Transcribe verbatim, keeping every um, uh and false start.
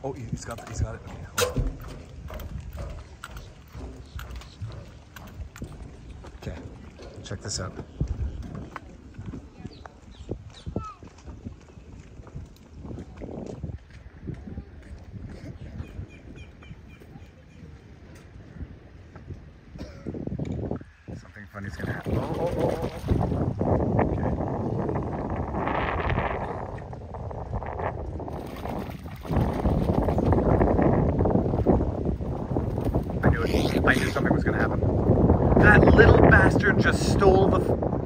Oh, he's got it. He's got it. Okay, hold on. Okay, check this out. Something funny's gonna happen. Oh, oh, oh, oh. I knew something was gonna happen. That little bastard just stole the